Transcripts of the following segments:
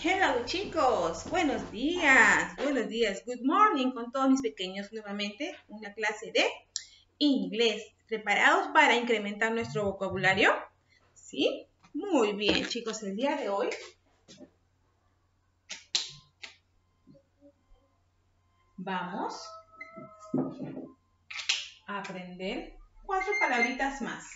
Hello chicos, buenos días, good morning con todos mis pequeños nuevamente, una clase de inglés. ¿Preparados para incrementar nuestro vocabulario? ¿Sí? Muy bien chicos, el día de hoy vamos a aprender 4 palabritas más.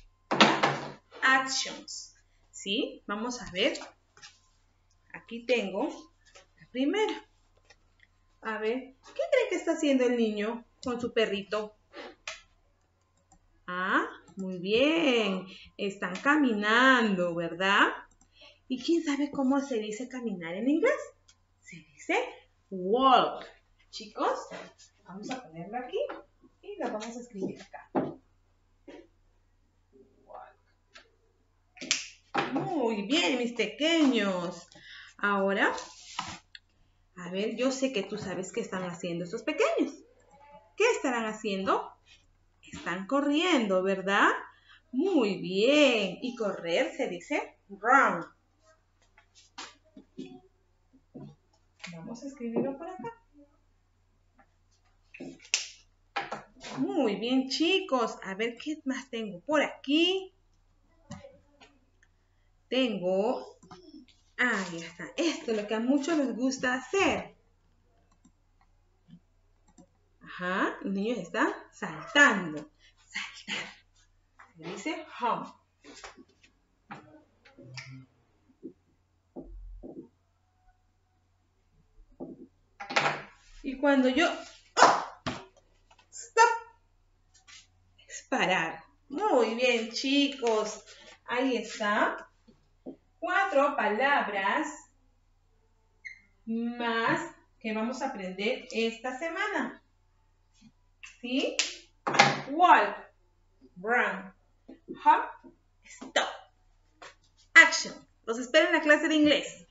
Actions, ¿sí? Vamos a ver. Aquí tengo la primera. A ver, ¿qué creen que está haciendo el niño con su perrito? Ah, muy bien. Están caminando, ¿verdad? ¿Y quién sabe cómo se dice caminar en inglés? Se dice walk. Chicos, vamos a ponerlo aquí y lo vamos a escribir acá. Walk. Muy bien, mis pequeños. Ahora, a ver, yo sé que tú sabes qué están haciendo estos pequeños. ¿Qué estarán haciendo? Están corriendo, ¿verdad? Muy bien. Y correr se dice run. Vamos a escribirlo por acá. Muy bien, chicos. A ver, ¿qué más tengo por aquí? Tengo... Ahí está. Esto es lo que a muchos les gusta hacer. Ajá. Los niños están saltando. Saltar. Se dice hop. Y cuando yo... ¡Stop! Es parar. Muy bien, chicos. Ahí está. 4 palabras más que vamos a aprender esta semana. ¿Sí? Walk, run, hop, stop. Action. Los espero en la clase de inglés.